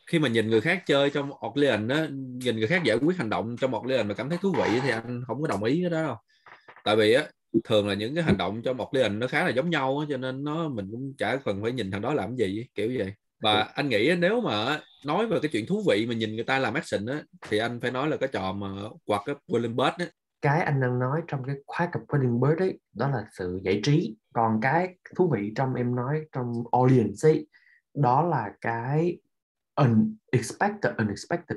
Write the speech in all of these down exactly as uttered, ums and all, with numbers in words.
khi mà nhìn người khác chơi trong Orleans á, nhìn người khác giải quyết hành động trong Orleans mà cảm thấy thú vị thì anh không có đồng ý cái đó đâu. Tại vì á thường là những cái hành động trong Orleans nó khá là giống nhau á, cho nên nó mình cũng chả cần phải nhìn thằng đó làm gì kiểu vậy. Và anh nghĩ nếu mà nói về cái chuyện thú vị mà nhìn người ta làm action á thì anh phải nói là cái trò mà quạt cái William Bird á. Cái anh đang nói trong cái khóa cặp Wedding Bird ấy đó là sự giải trí, còn cái thú vị trong em nói trong audience ấy đó là cái unexpected unexpected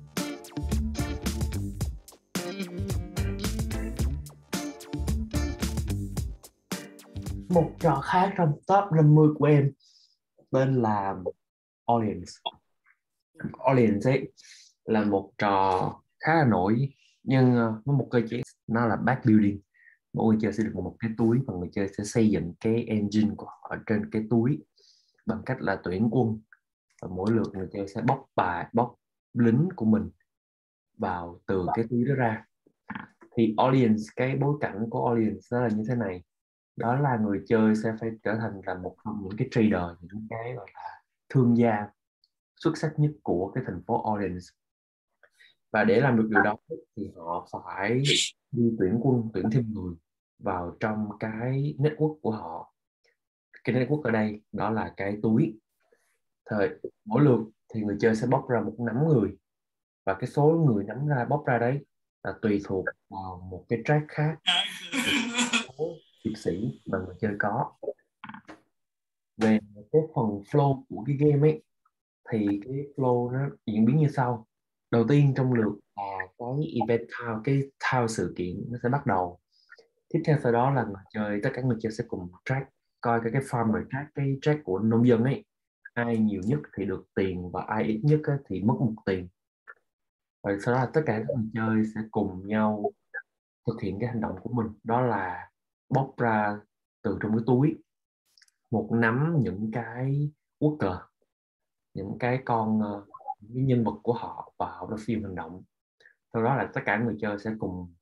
Một trò khác trong top năm mươi của em tên là audience. Audience ấy là một trò khá là nổi, nhưng uh, có một cơ chế, nó là back building. Mỗi người chơi sẽ được một cái túi và người chơi sẽ xây dựng cái engine của họ trên cái túi bằng cách là tuyển quân, và mỗi lượt người chơi sẽ bóc bài bóc lính của mình vào từ cái túi đó ra. Thì audience, cái bối cảnh của audience đó là như thế này, đó là người chơi sẽ phải trở thành là một trong những cái trader, những cái gọi là thương gia xuất sắc nhất của cái thành phố Audience. Và để làm được điều đó thì họ phải đi tuyển quân, tuyển thêm người vào trong cái network của họ. Cái network ở đây đó là cái túi. Thời mỗi lượt thì người chơi sẽ bóc ra một nắm người, và cái số người nắm ra bóc ra đấy là tùy thuộc vào một cái track khác, số hiệp sĩ mà người chơi có. Về cái phần flow của cái game ấy thì cái flow nó diễn biến như sau. Đầu tiên trong lượt là cái event tile, cái tile sự kiện nó sẽ bắt đầu. Tiếp theo sau đó là người chơi, tất cả người chơi sẽ cùng track, coi cái cái farmer track, cái track của nông dân ấy, ai nhiều nhất thì được tiền và ai ít nhất á, thì mất một tiền. Rồi sau đó là tất cả các người chơi sẽ cùng nhau thực hiện cái hành động của mình, đó là bóc ra từ trong cái túi một nắm những cái worker, những cái con ờ, những cái nhân vật của họ vào trong phim hành động. Sau đó là tất cả người chơi sẽ cùng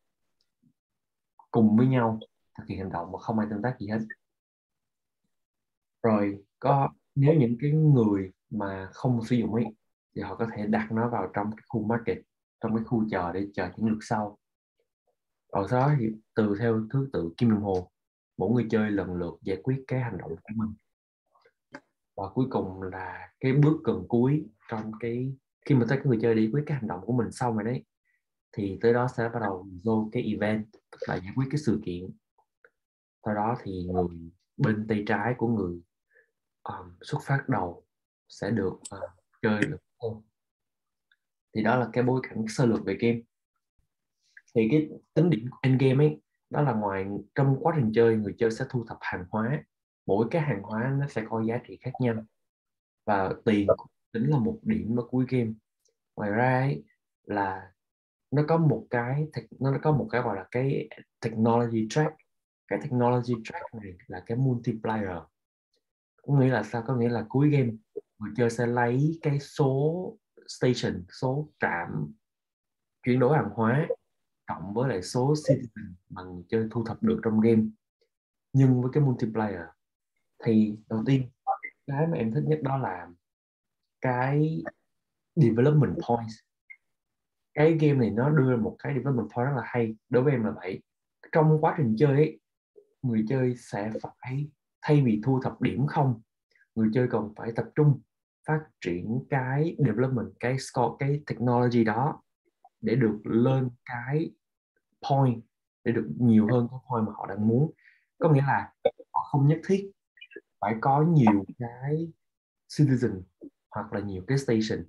cùng với nhau thực hiện hành động mà không ai tương tác gì hết. Rồi có, nếu những cái người mà không sử dụng ấy thì họ có thể đặt nó vào trong cái khu market, trong cái khu chờ để chờ những lượt sau. Rồi sau đó thì từ theo thứ tự kim đồng hồ, mỗi người chơi lần lượt giải quyết cái hành động của mình. Và cuối cùng là cái bước gần cuối trong cái, khi mà tất cả người chơi đi quyết cái hành động của mình xong rồi đấy, thì tới đó sẽ bắt đầu vô cái event, tức là giải quyết cái sự kiện. Sau đó thì người bên tay trái của người um, xuất phát đầu sẽ được uh, chơi được hơn. Thì đó là cái bối cảnh sơ lược về game. Thì cái tính điểm của endgame ấy đó là ngoài trong quá trình chơi, người chơi sẽ thu thập hàng hóa. Mỗi cái hàng hóa nó sẽ có giá trị khác nhau, và tiền cũng tính là một điểm ở cuối game. Ngoài ra ấy, là nó có một cái nó có một cái gọi là cái technology track. Cái technology track này là cái multiplier. Có nghĩa là sao? Có nghĩa là cuối game người chơi sẽ lấy cái số station, số trạm chuyển đổi hàng hóa, cộng với lại số citizen mà người chơi thu thập được trong game, nhưng với cái multiplier. Thì đầu tiên cái mà em thích nhất đó là cái development points. Cái game này nó đưa ra một cái development point rất là hay đối với em là vậy. Trong quá trình chơi ấy, người chơi sẽ phải, thay vì thu thập điểm không, người chơi còn phải tập trung phát triển cái development, cái score, cái technology đó để được lên cái point, để được nhiều hơn cái point mà họ đang muốn. Có nghĩa là họ không nhất thiết phải có nhiều cái citizen hoặc là nhiều cái station,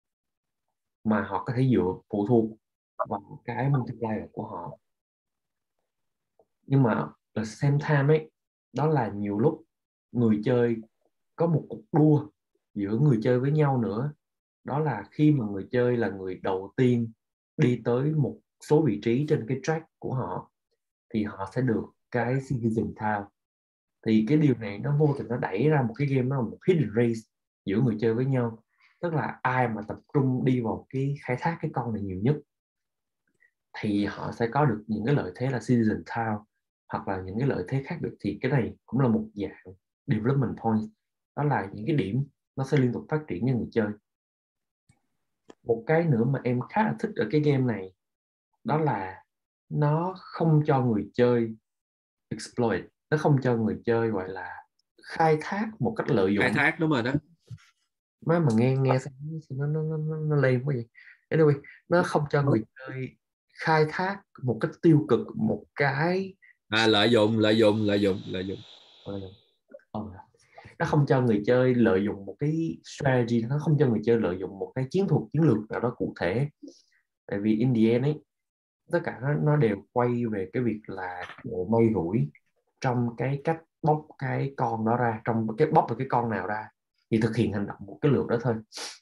mà họ có thể dựa phụ thuộc vào cái multiplier của họ. Nhưng mà at the same time ấy, đó là nhiều lúc người chơi có một cuộc đua giữa người chơi với nhau nữa. Đó là khi mà người chơi là người đầu tiên đi tới một số vị trí trên cái track của họ thì họ sẽ được cái citizen tile. Thì cái điều này nó vô tình nó đẩy ra một cái game, nó là một hidden race giữa người chơi với nhau. Tức là ai mà tập trung đi vào cái khai thác cái con này nhiều nhất thì họ sẽ có được những cái lợi thế là citizen tile, hoặc là những cái lợi thế khác được. Thì cái này cũng là một dạng development point, đó là những cái điểm nó sẽ liên tục phát triển cho người chơi. Một cái nữa mà em khá là thích ở cái game này đó là nó không cho người chơi exploit, nó không cho người chơi gọi là khai thác một cách lợi khai dụng. thác, đúng rồi đó. Má mà nghe nghe sao nó nó nó nó, nó lame quá vậy. Anyway, nó không cho người chơi khai thác một cách tiêu cực một cái À, lợi dụng lợi dụng lợi dụng lợi dụng lợi dụng. Ờ, nó không cho người chơi lợi dụng một cái strategy, nó không cho người chơi lợi dụng một cái chiến thuật chiến lược nào đó cụ thể. Tại vì in the end ấy, tất cả nó, nó đều quay về cái việc là độ may rủi trong cái cách bóc cái con đó ra, trong cái bóc được cái con nào ra thì thực hiện hành động một cái lượt đó thôi.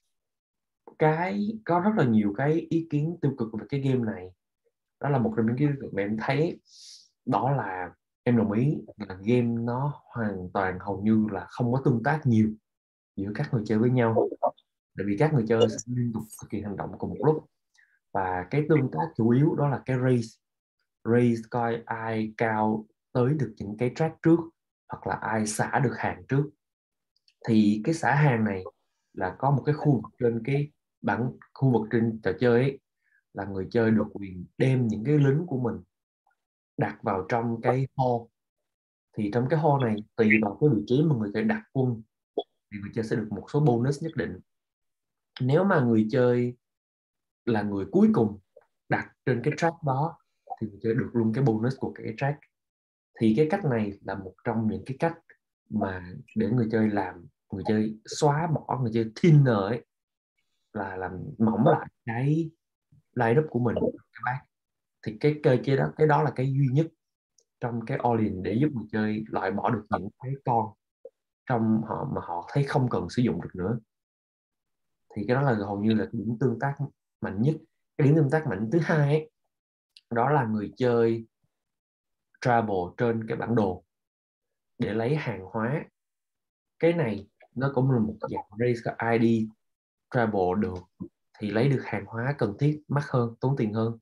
Cái có rất là nhiều cái ý kiến tiêu cực về cái game này, đó là một trong những cái mà em thấy, đó là em đồng ý là game nó hoàn toàn hầu như là không có tương tác nhiều giữa các người chơi với nhau, tại vì các người chơi sẽ liên tục thực hiện hành động cùng một lúc, và cái tương tác chủ yếu đó là cái race race coi ai cao tới được những cái track trước, hoặc là ai xả được hàng trước. Thì cái xả hàng này là có một cái khu vực trên cái bảng khu vực trên trò chơi ấy, là người chơi được quyền đem những cái lính của mình đặt vào trong cái hole. Thì trong cái hole này tùy vào cái vị trí mà người chơi đặt quân thì người chơi sẽ được một số bonus nhất định. Nếu mà người chơi là người cuối cùng đặt trên cái track đó thì người chơi được luôn cái bonus của cái track. Thì cái cách này là một trong những cái cách mà để người chơi làm, người chơi xóa bỏ, người chơi thinner ấy, là làm mỏng lại cái line up của mình các bác. Thì cái cơ chế đó, cái đó là cái duy nhất trong cái all-in để giúp người chơi loại bỏ được những cái con trong họ mà họ thấy không cần sử dụng được nữa. Thì cái đó là hầu như là cái điểm tương tác mạnh nhất. Cái điểm tương tác mạnh thứ hai ấy, đó là người chơi travel trên cái bản đồ để lấy hàng hóa. Cái này nó cũng là một dạng race, ai đi travel được thì lấy được hàng hóa cần thiết mắc hơn, tốn tiền hơn.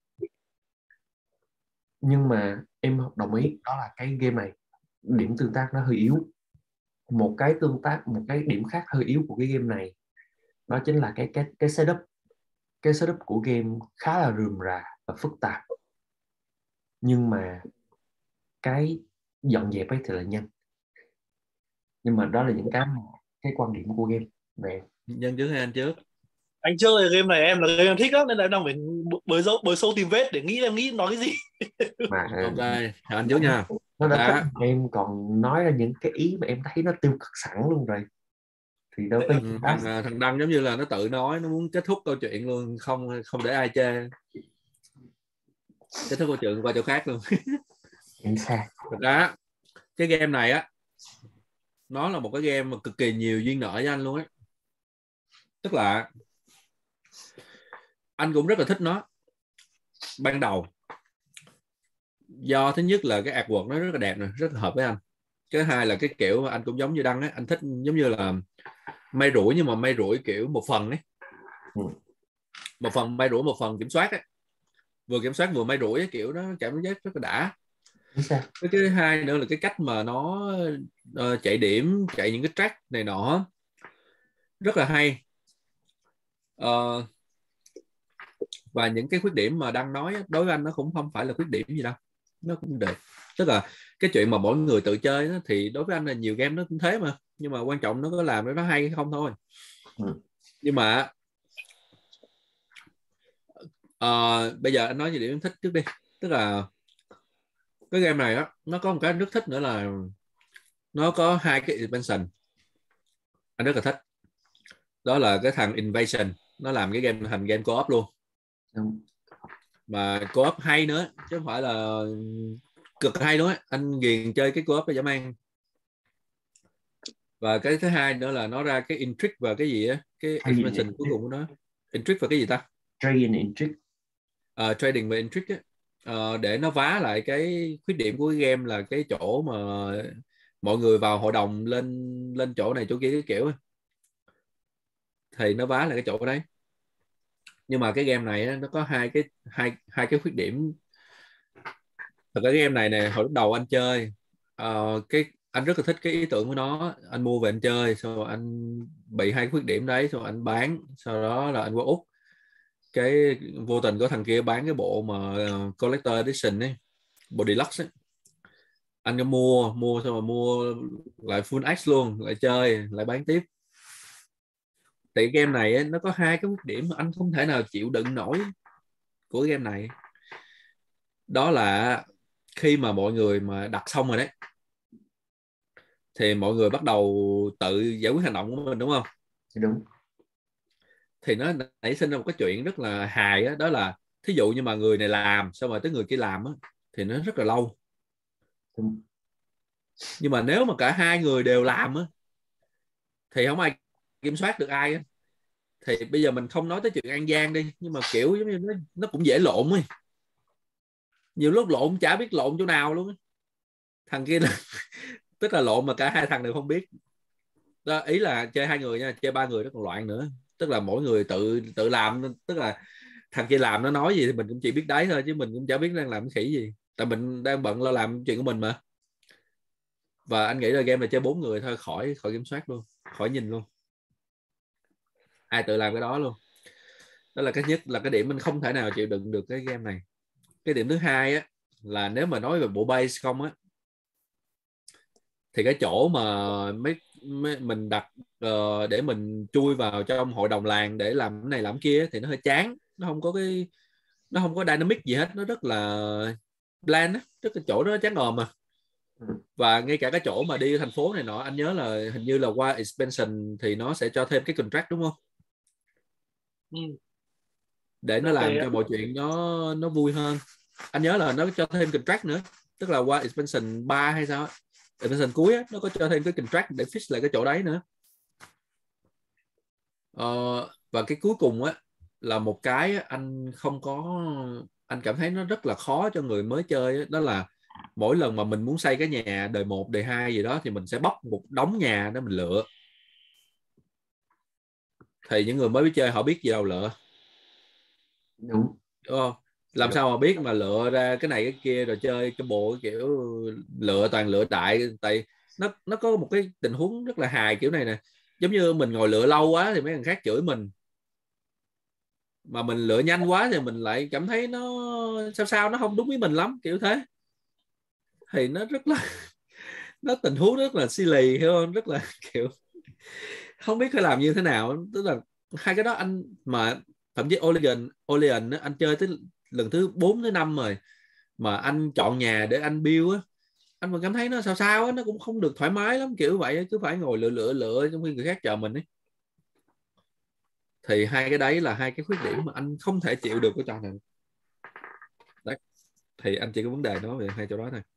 Nhưng mà em đồng ý đó là cái game này điểm tương tác nó hơi yếu. Một cái tương tác một cái điểm khác hơi yếu của cái game này đó chính là cái cái cái setup. Cái setup của game khá là rườm rà và phức tạp, nhưng mà cái dọn dẹp ấy thì là nhanh. Nhưng mà đó là những cái cái quan điểm của game về. Nhân trước hay anh trước? Anh trước là game này em là game em thích lắm nên là em đang phải bới dấu bới sâu tìm vết để nghĩ em nghĩ nói cái gì. Mà Ok, anh trước nha. nó đã Đã. thích em còn nói ra những cái ý mà em thấy nó tiêu cực sẵn luôn rồi thì đâu có gì Ừ, đó. thằng thằng Đăng giống như là nó tự nói, nó muốn kết thúc câu chuyện luôn, không không để ai chê, kết thúc câu chuyện qua chỗ khác luôn. Em xa. Đó, cái game này á, nó là một cái game mà cực kỳ nhiều duyên nợ với anh luôn á. Tức là anh cũng rất là thích nó ban đầu, do thứ nhất là cái artwork nó rất là đẹp này, rất là hợp với anh. Cái hai là cái kiểu anh cũng giống như Đăng á, anh thích giống như là may rủi, nhưng mà may rủi kiểu một phần ấy, Ừ. một phần may rủi một phần kiểm soát ấy, vừa kiểm soát vừa may rủi ấy, kiểu đó cảm giác rất là đã. Cái thứ hai nữa là cái cách mà nó uh, chạy điểm, chạy những cái track này nọ rất là hay. Uh, và những cái khuyết điểm mà Đăng nói đối với anh nó cũng không phải là khuyết điểm gì đâu, nó cũng được. Tức là cái chuyện mà mỗi người tự chơi đó, thì đối với anh là nhiều game nó cũng thế mà, nhưng mà quan trọng nó có làm nó hay hay không thôi. Ừ. Nhưng mà uh, bây giờ anh nói về điểm thích trước đi. Tức là cái game này á, nó có một cái anh rất thích nữa là nó có hai cái expansion anh rất là thích. Đó là cái thằng Invasion, nó làm cái game thành game co-op luôn. Ừ. Mà co-op hay nữa chứ không phải là cực hay nữa, anh ghiền chơi cái co-op đó dã man. Và cái thứ hai nữa là nó ra cái Intrigue và cái gì á, cái expansion cuối cùng của nó. Intrigue và cái gì ta? Trading Intrigue. Uh, trading và Intrigue á. Uh, để nó vá lại cái khuyết điểm của cái game là cái chỗ mà mọi người vào hội đồng lên lên chỗ này chỗ kia cái kiểu ấy. Thì nó vá lại cái chỗ đấy. Nhưng mà cái game này á, nó có hai cái hai hai cái khuyết điểm. Thật ra cái game này nè, hồi lúc đầu anh chơi uh, cái anh rất là thích cái ý tưởng của nó, anh mua về anh chơi, sau rồi anh bị hai khuyết điểm đấy, sau rồi anh bán, sau đó là anh qua Úc cái vô tình có thằng kia bán cái bộ mà collector edition ấy, bộ deluxe ấy. Anh có mua mua xong rồi mua lại full X luôn, lại chơi lại bán tiếp. Thì game này ấy, nó có hai cái khuyết điểm mà anh không thể nào chịu đựng nổi của game này. Đó là khi mà mọi người mà đặt xong rồi đấy, thì mọi người bắt đầu tự giải quyết hành động của mình, đúng không? Đúng. Thì nó nảy sinh ra một cái chuyện rất là hài đó, đó là thí dụ như mà người này làm xong rồi tới người kia làm á, thì nó rất là lâu. Đúng. Nhưng mà nếu mà cả hai người đều làm á, thì không ai kiểm soát được ai á. Thì bây giờ mình không nói tới chuyện ăn gian đi, nhưng mà kiểu giống như nó, nó cũng dễ lộn ấy. Nhiều lúc lộn chả biết lộn chỗ nào luôn á. Thằng kia là tức là lộn mà cả hai thằng đều không biết đó. Ý là chơi hai người nha, chơi ba người nó còn loạn nữa. Tức là mỗi người tự tự làm, tức là thằng kia làm nó nói gì thì mình cũng chỉ biết đấy thôi, chứ mình cũng chả biết đang làm cái khỉ gì, tại mình đang bận lo làm chuyện của mình mà. Và anh nghĩ là game này chơi bốn người thôi, khỏi khỏi kiểm soát luôn, khỏi nhìn luôn, ai tự làm cái đó luôn. Đó là cái nhất, là cái điểm mình không thể nào chịu đựng được cái game này. Cái điểm thứ hai á, là nếu mà nói về bộ base không á, thì cái chỗ mà mấy, mấy mình đặt uh, để mình chui vào trong hội đồng làng để làm cái này làm cái kia thì nó hơi chán. Nó không có cái, nó không có dynamic gì hết, nó rất là bland á, tức là chỗ đó chán ngòm mà. Và ngay cả cái chỗ mà đi thành phố này nọ, anh nhớ là hình như là qua expansion thì nó sẽ cho thêm cái contract, đúng không? Ừ. Để nó Ok làm á. cho mọi chuyện nó nó vui hơn. Anh nhớ là nó cho thêm contract nữa, tức là qua expansion ba hay sao, expansion cuối á, nó có cho thêm cái contract để fix lại cái chỗ đấy nữa. Ờ, và cái cuối cùng á, là một cái anh không có, anh cảm thấy nó rất là khó cho người mới chơi á, đó là mỗi lần mà mình muốn xây cái nhà đời một, đời hai gì đó, thì mình sẽ bóc một đống nhà đó mình lựa. Thì những người mới biết chơi họ biết gì đâu lựa, Đúng. đúng không? Làm Đúng. sao mà biết mà lựa ra cái này cái kia rồi chơi cái bộ kiểu lựa toàn lựa đại. Tại nó nó có một cái tình huống rất là hài kiểu này nè, giống như mình ngồi lựa lâu quá thì mấy thằng khác chửi mình, mà mình lựa nhanh quá thì mình lại cảm thấy nó sao sao nó không đúng với mình lắm, kiểu thế. Thì nó rất là nó tình huống rất là silly, hiểu không? Rất là kiểu không biết phải làm như thế nào. Tức là hai cái đó anh mà thậm chí Olean Olean anh chơi tới lần thứ bốn tới năm rồi, mà anh chọn nhà để anh build á, anh vẫn cảm thấy nó sao sao á, nó cũng không được thoải mái lắm, kiểu vậy, cứ phải ngồi lựa lựa lựa trong khi người khác chờ mình ấy. Thì hai cái đấy là hai cái khuyết điểm mà anh không thể chịu được của trò này đấy. Thì anh chỉ có vấn đề đó về hai chỗ đó thôi.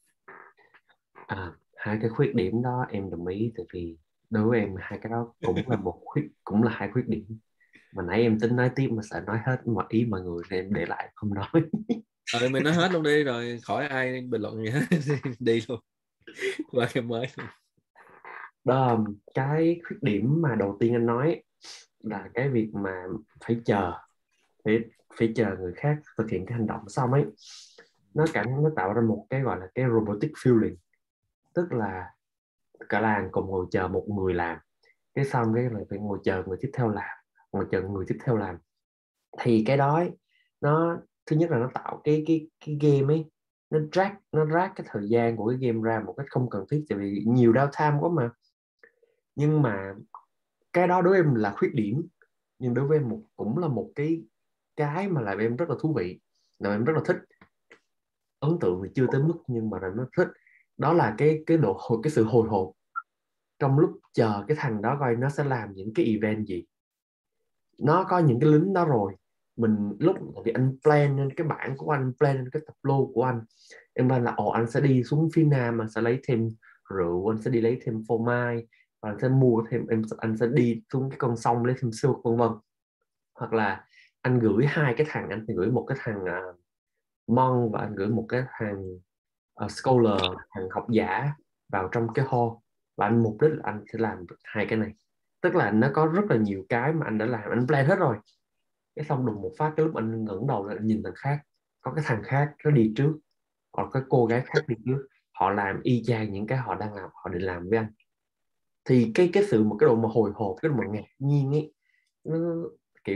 À, hai cái khuyết điểm đó em đồng ý, tại vì đối với em hai cái đó cũng là một khuyết cũng là hai khuyết điểm mà nãy em tính nói tiếp mà sợ nói hết mọi ý mọi người nên em để lại không nói. Ờ mình nói hết luôn đi rồi khỏi ai bình luận gì hết. Đi luôn qua game mới. Đó, cái khuyết điểm mà đầu tiên anh nói là cái việc mà phải chờ, phải phải chờ người khác thực hiện cái hành động xong ấy, nó cảm nó tạo ra một cái gọi là cái robotic feeling, tức là cả làng cùng ngồi chờ một người làm, cái xong cái lại phải ngồi chờ người tiếp theo làm, ngồi chờ người tiếp theo làm. Thì cái đó ấy, nó thứ nhất là nó tạo cái cái cái game ấy, nó drag nó drag cái thời gian của cái game ra một cách không cần thiết, tại vì nhiều downtime quá mà. Nhưng mà cái đó đối với em là khuyết điểm, nhưng đối với em một cũng là một cái cái mà làm em rất là thú vị, làm em rất là thích. Ấn tượng thì chưa tới mức nhưng mà là nó thích, đó là cái cái độ hồi cái sự hồi hộp trong lúc chờ cái thằng đó coi nó sẽ làm những cái event gì. Nó có những cái lính đó rồi, mình lúc thì anh plan lên cái bảng của anh, plan lên cái tập lô của anh, em plan là ồ anh sẽ đi xuống phía nam, anh sẽ lấy thêm rượu, anh sẽ đi lấy thêm phô mai, và anh sẽ mua thêm em anh sẽ đi xuống cái con sông lấy thêm xương vân vân. Hoặc là anh gửi hai cái thằng, anh thì gửi một cái thằng uh, Mon, và anh gửi một cái thằng uh, Scholar, thằng học giả vào trong cái hall, và anh mục đích là anh sẽ làm hai cái này. Tức là nó có rất là nhiều cái mà anh đã làm, anh plan hết rồi, cái xong đùng một phát cái lúc anh ngẩng đầu lên anh nhìn thằng khác, có cái thằng khác nó đi trước, còn cái cô gái khác đi trước, họ làm y chang những cái họ đang làm, họ định làm với anh. Thì cái cái sự một cái độ mà hồi hộp, cái độ mà ngạc nhiên ấy, nó kiểu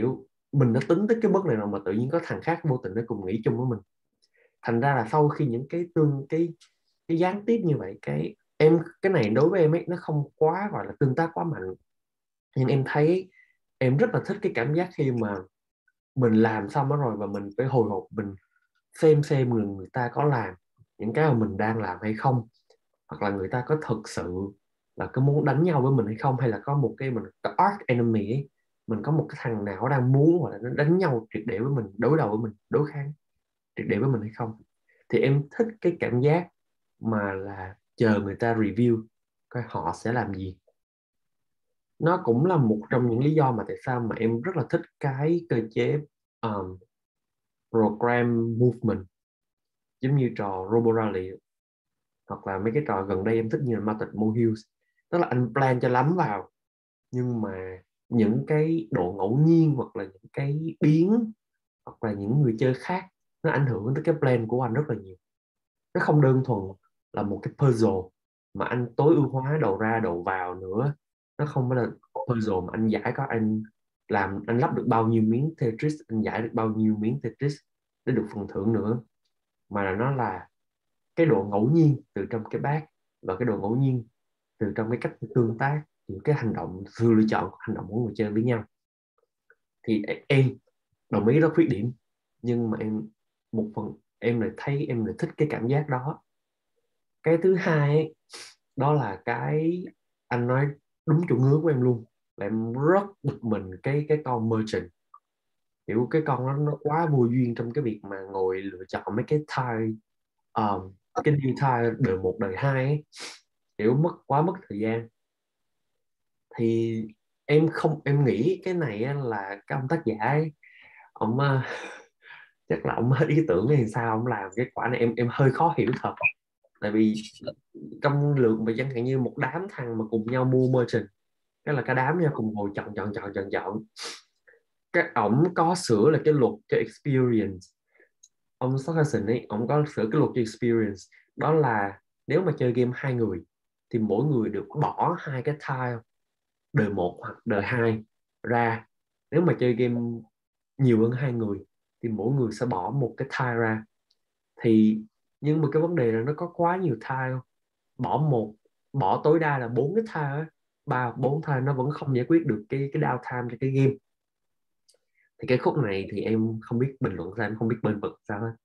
mình đã tính tới cái bước này rồi mà tự nhiên có thằng khác vô tình nó cùng nghĩ chung với mình. Thành ra là sau khi những cái tương cái cái gián tiếp như vậy, cái em cái này đối với em ấy nó không quá gọi là tương tác quá mạnh, nhưng em thấy em rất là thích cái cảm giác khi mà mình làm xong đó rồi và mình phải hồi hộp, mình xem xem người người ta có làm những cái mà mình đang làm hay không, hoặc là người ta có thực sự là có muốn đánh nhau với mình hay không, hay là có một cái mình có arch enemy ấy, mình có một cái thằng nào đang muốn hoặc là nó đánh nhau triệt để với mình, đối đầu với mình, đối kháng triệt để với mình hay không. Thì em thích cái cảm giác mà là chờ người ta review coi họ sẽ làm gì. Nó cũng là một trong những lý do mà tại sao mà em rất là thích cái cơ chế um, program movement, giống như trò Robo Rally, hoặc là mấy cái trò gần đây em thích như là Multiple Hills. Tức là anh plan cho lắm vào, nhưng mà những cái độ ngẫu nhiên hoặc là những cái biến hoặc là những người chơi khác nó ảnh hưởng tới cái plan của anh rất là nhiều. Nó không đơn thuần là một cái puzzle mà anh tối ưu hóa đầu ra đầu vào nữa. Nó không phải là puzzle mà anh giải có anh làm anh lắp được bao nhiêu miếng Tetris, anh giải được bao nhiêu miếng Tetris để được phần thưởng nữa, mà là nó là cái độ ngẫu nhiên từ trong cái bát và cái độ ngẫu nhiên từ trong cái cách tương tác, những cái hành động, sự lựa chọn của hành động của người chơi với nhau. Thì em đồng ý đó khuyết điểm, nhưng mà em một phần em lại thấy em lại thích cái cảm giác đó. Cái thứ hai ấy, đó là cái anh nói đúng chỗ ngứa của em luôn, là em rất bực mình cái cái con merchant. Kiểu cái con nó nó quá vô duyên trong cái việc mà ngồi lựa chọn mấy cái tile, um, cái new tile đời một đời hai ấy. Kiểu mất quá mất thời gian. Thì em không em nghĩ cái này là cái ông tác giả ấy, ông uh, chắc là ông hết ý tưởng hay sao ông làm cái quả này, em em hơi khó hiểu thật. Tại vì trong lượng mà chẳng hạn như một đám thằng mà cùng nhau mua merchant, cái là cả đám nhau cùng ngồi chọn chọn chọn chọn chọn, cái ổng có sửa là cái luật cho experience. Ông Stockerson ấy, ông có sửa cái luật cho experience, đó là nếu mà chơi game hai người thì mỗi người được bỏ hai cái tile đời một hoặc đời hai ra. Nếu mà chơi game nhiều hơn hai người thì mỗi người sẽ bỏ một cái tile ra. Thì nhưng mà cái vấn đề là nó có quá nhiều tile, bỏ một bỏ tối đa là bốn cái tile, ba bốn tile nó vẫn không giải quyết được cái cái downtime cho cái game. Thì cái khúc này thì em không biết bình luận sao, em không biết bên vực sao hết.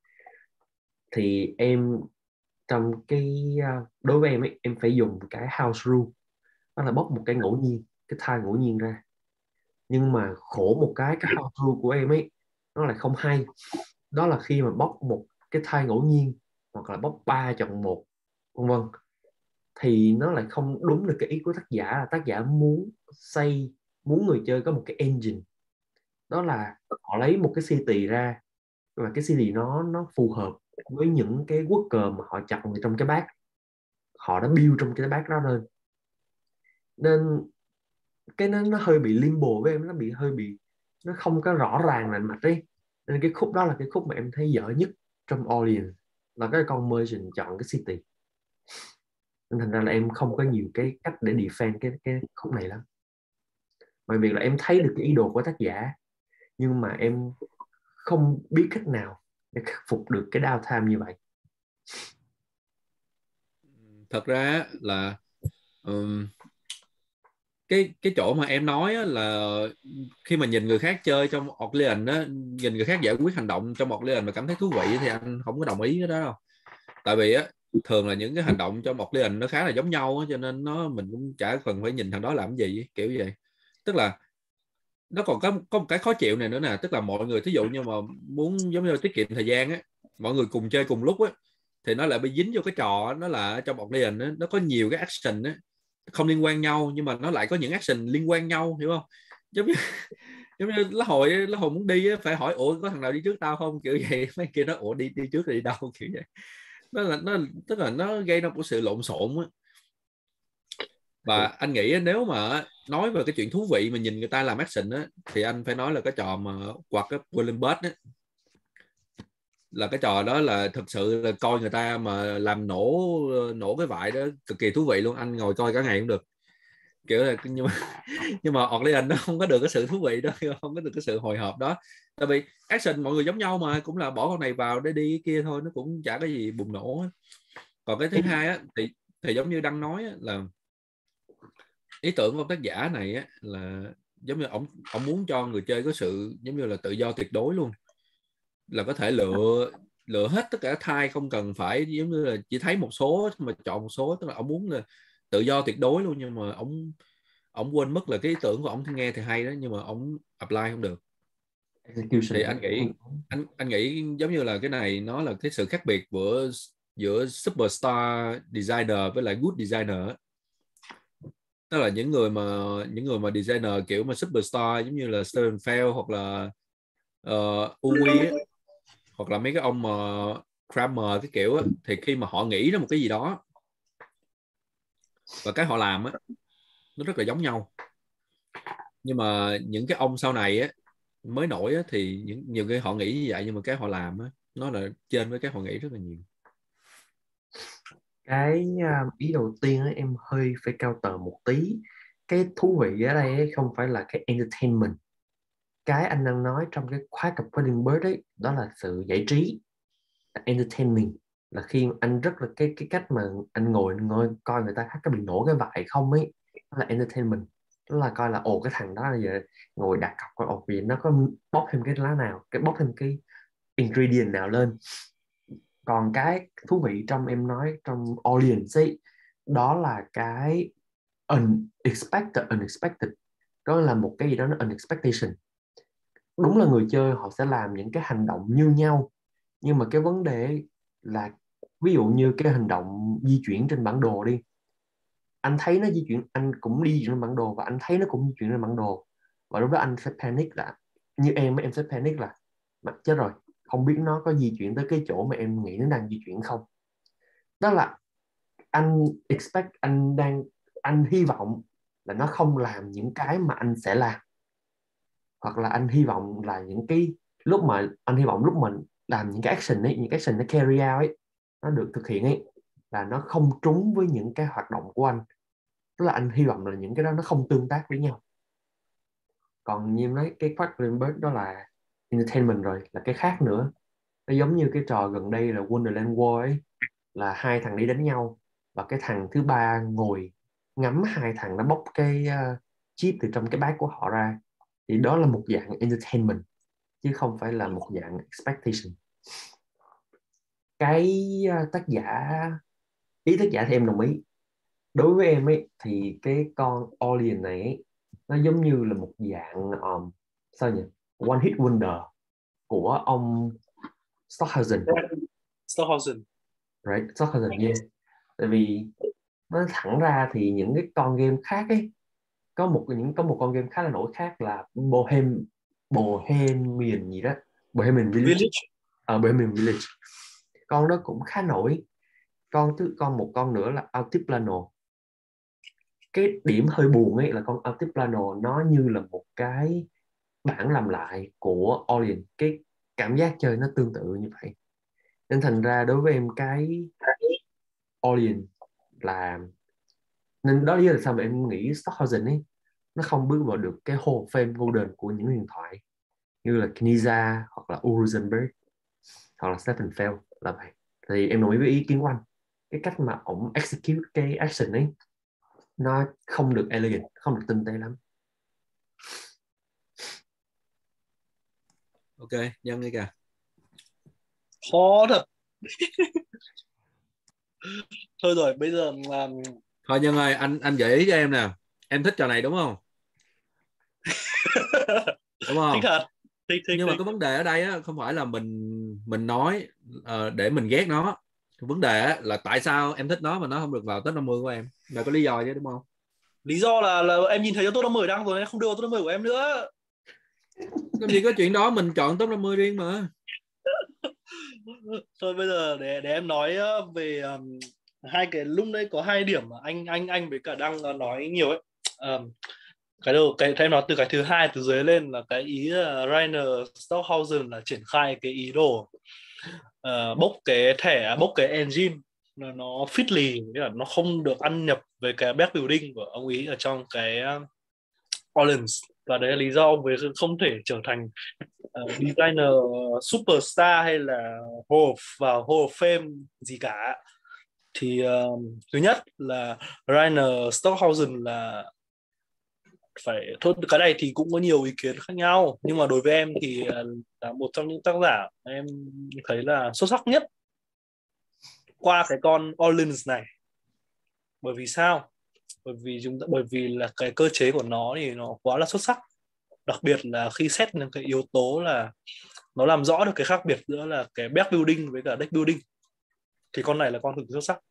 Thì em trong cái đối với em ấy, em phải dùng cái house rule, đó là bóc một cái ngẫu nhiên, cái tile ngẫu nhiên ra. Nhưng mà khổ một cái cái house rule của em ấy nó lại không hay, đó là khi mà bóc một cái tile ngẫu nhiên hoặc là bóc ba chọn một vân vân, thì nó lại không đúng được cái ý của tác giả, là tác giả muốn xây muốn người chơi có một cái engine, đó là họ lấy một cái city ra và cái city nó nó phù hợp với những cái worker mà họ chọn trong cái bát, họ đã build trong cái bát đó lên. Nên cái nó nó hơi bị limbo với em, nó bị hơi bị nó không có rõ ràng lành mạch ấy. Nên cái khúc đó là cái khúc mà em thấy dở nhất trong Audience, là cái con merchant chọn cái city. Nên thành ra là em không có nhiều cái cách để defend cái cái khúc này lắm, bởi vì là em thấy được cái ý đồ của tác giả, nhưng mà em không biết cách nào để khắc phục được cái downtime như vậy. Thật ra là um, cái cái chỗ mà em nói á, là khi mà nhìn người khác chơi trong Orleans á, nhìn người khác giải quyết hành động trong Orleans mà cảm thấy thú vị thì anh không có đồng ý cái đó đâu. Tại vì á thường là những cái hành động trong Orleans nó khá là giống nhau á, cho nên nó mình cũng chả cần phải nhìn thằng đó làm gì kiểu vậy. Tức là nó còn có có một cái khó chịu này nữa nè, tức là mọi người thí dụ như mà muốn giống như tiết kiệm thời gian á, mọi người cùng chơi cùng lúc á, thì nó lại bị dính vô cái trò nó là trong Orleans á, nó có nhiều cái action á không liên quan nhau, nhưng mà nó lại có những action liên quan nhau, hiểu không? Giống như giống như lá hồi lá hồi muốn đi á, phải hỏi ủa có thằng nào đi trước tao không, kiểu vậy. Mấy kia nó ủa đi đi trước thì đi đâu, kiểu vậy. Nó là nó tức là nó gây ra một sự lộn xộn á. Và anh nghĩ nếu mà nói về cái chuyện thú vị mà nhìn người ta làm action á, thì anh phải nói là cái trò mà quạt cái Olympus á, là cái trò đó là thực sự là coi người ta mà làm nổ nổ cái vải đó cực kỳ thú vị luôn, anh ngồi coi cả ngày cũng được. kiểu là nhưng mà nhưng mà Orleans nó không có được cái sự thú vị đó, không có được cái sự hồi hộp đó, tại vì action mọi người giống nhau mà, cũng là bỏ con này vào để đi cái kia thôi, nó cũng chả có gì bùng nổ. Còn cái thứ hai á, thì thì giống như Đăng nói á, là ý tưởng của ông tác giả này á, là giống như ông ông muốn cho người chơi có sự giống như là tự do tuyệt đối luôn, là có thể lựa lựa hết tất cả thai, không cần phải giống như là chỉ thấy một số mà chọn một số, tức là ông muốn là tự do tuyệt đối luôn. Nhưng mà ông ông quên mất là cái ý tưởng của ông thì nghe thì hay đó, nhưng mà ông apply không được. Execution Thì anh nghĩ anh anh nghĩ giống như là cái này nó là cái sự khác biệt giữa giữa superstar designer với lại good designer. Tức là những người mà những người mà designer kiểu mà superstar giống như là Stephen Feld hoặc là uh, Uwe ấy, hoặc là mấy cái ông mà Kramer cái kiểu á, thì khi mà họ nghĩ ra một cái gì đó và cái họ làm á, nó rất là giống nhau. Nhưng mà những cái ông sau này á, mới nổi á, thì những nhiều cái họ nghĩ như vậy, nhưng mà cái họ làm á, nó là trên với cái họ nghĩ rất là nhiều. Cái uh, ý đầu tiên ấy, em hơi phải cao tờ một tí. Cái thú vị ở đây ấy, không phải là cái entertainment. Cái anh đang nói trong cái khóa cặp Wedding Bird ấy, đó là sự giải trí, là entertainment, là khi anh rất là cái cái cách mà anh ngồi ngồi coi người ta hát cái bị nổ cái vải không ấy, đó là entertainment. Đó là coi là ồ cái thằng đó là giờ ngồi đặt cọc coi ồ vì nó có bóc thêm cái lá nào, cái bóc thêm cái ingredient nào lên. Còn cái thú vị trong em nói trong audience ấy, đó là cái unexpected unexpected đó là một cái gì đó nó unexpectation. Đúng là người chơi họ sẽ làm những cái hành động như nhau, nhưng mà cái vấn đề là ví dụ như cái hành động di chuyển trên bản đồ đi, anh thấy nó di chuyển, anh cũng đi di chuyển trên bản đồ và anh thấy nó cũng di chuyển trên bản đồ, và lúc đó anh sẽ panic là như em em sẽ panic là mà chết rồi, không biết nó có di chuyển tới cái chỗ mà em nghĩ nó đang di chuyển không. Đó là anh expect, anh đang anh hy vọng là nó không làm những cái mà anh sẽ làm, hoặc là anh hy vọng là những cái lúc mà anh hy vọng lúc mình làm những cái action ấy, những cái action nó carry out ấy, nó được thực hiện ấy, là nó không trúng với những cái hoạt động của anh. Tức là anh hy vọng là những cái đó nó không tương tác với nhau. Còn như nói cái Quadrant Bird đó là entertainment rồi, là cái khác nữa. Nó giống như cái trò gần đây là Wonderland War ấy, là hai thằng đi đánh nhau và cái thằng thứ ba ngồi ngắm hai thằng nó bóc cái uh, chip từ trong cái bag của họ ra. Thì đó là một dạng entertainment chứ không phải là một dạng expectation. Cái uh, tác giả ý tác giả thì em đồng ý. Đối với em ấy thì cái con Alien này ấy, nó giống như là một dạng um, sao nhỉ, one hit wonder của ông Stockhausen. Stockhausen. Right, Stockhausen, yeah. Tại vì nó thẳng ra thì những cái con game khác ấy, có một những có một con game khá là nổi khác là Bohem Bohemian gì đó, Bohemian Village. Village. À, Bohemian Village. Con đó cũng khá nổi. Con thứ con một con nữa là Altiplano. Cái điểm hơi buồn ấy là con Altiplano nó như là một cái bản làm lại của Alien, cái cảm giác chơi nó tương tự như vậy. Nên thành ra đối với em cái Alien là, nên đó lý do là sao mà em nghĩ Stockhausen ấy nó không bước vào được cái Hall of Fame Golden của những huyền thoại như là Knizia hoặc là Uwe Rosenberg hoặc là Stephen Feld là vậy. Thì em đồng ý với ý kiến của anh, cái cách mà ổng execute cái action ấy nó không được elegant, không được tinh tế lắm. Ok, Nhân đi kìa. Khó thật. Thôi rồi bây giờ um... thôi Nhân ơi, anh anh gợi ý cho em nè, em thích trò này đúng không? Đúng không? Thích thật. Thích, thích, nhưng thích. mà cái vấn đề ở đây á, không phải là mình mình nói uh, để mình ghét nó. Vấn đề á, là tại sao em thích nó mà nó không được vào top năm mươi của em, là có lý do chứ đúng không? Lý do là là em nhìn thấy top năm mươi đang rồi, em không đưa vào top năm mươi của em nữa. Làm gì có chuyện đó, mình chọn top năm mươi riêng mà. Thôi bây giờ để để em nói về um, hai cái lúc đấy có hai điểm mà anh anh anh với cả Đăng nói nhiều ấy. Um, cái đầu cái em nói từ cái thứ hai từ dưới lên là cái ý là Rainer Stockhausen là triển khai cái ý đồ uh, bốc cái thẻ bốc cái engine nó, nó fiddly, nghĩa là nó không được ăn nhập với cái back building của ông ý ở trong cái uh, Orleans, và đấy là lý do ông ấy không thể trở thành uh, designer superstar hay là Hall of, vào Hall of Fame gì cả. Thì uh, thứ nhất là Rainer Stockhausen là phải thôi, cái này thì cũng có nhiều ý kiến khác nhau, nhưng mà đối với em thì là một trong những tác giả em thấy là xuất sắc nhất qua cái con Orleans này. Bởi vì sao? Bởi vì chúng ta, bởi vì là cái cơ chế của nó thì nó quá là xuất sắc, đặc biệt là khi xét những cái yếu tố là nó làm rõ được cái khác biệt giữa là cái back building với cả deck building, thì con này là con cực kỳ xuất sắc.